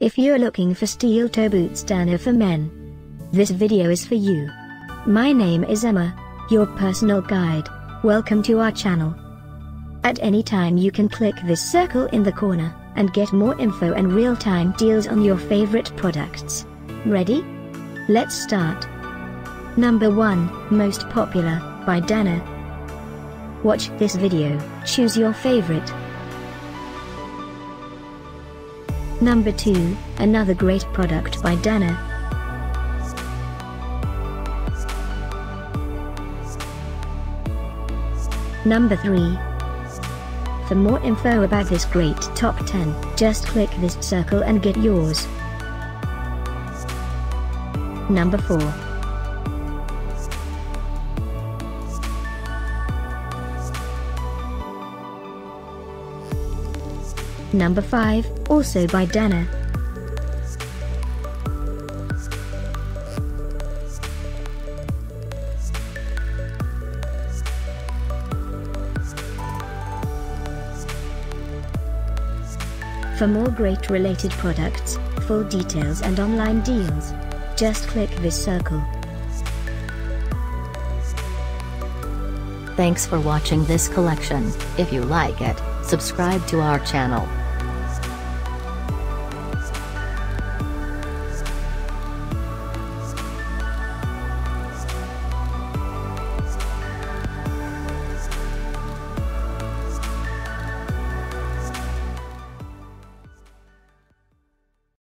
If you're looking for steel toe boots Dana for men, this video is for you. My name is Emma, your personal guide. Welcome to our channel. At any time you can click this circle in the corner, and get more info and real-time deals on your favorite products. Ready? Let's start. Number 1, Most Popular, by Dana. Watch this video, choose your favorite. Number 2, another great product by Dana. Number 3. For more info about this great top 10, just click this circle and get yours. Number 4. Number 5, also by Dana. For more great related products, full details and online deals, just click this circle. Thanks for watching this collection. If you like it, subscribe to our channel.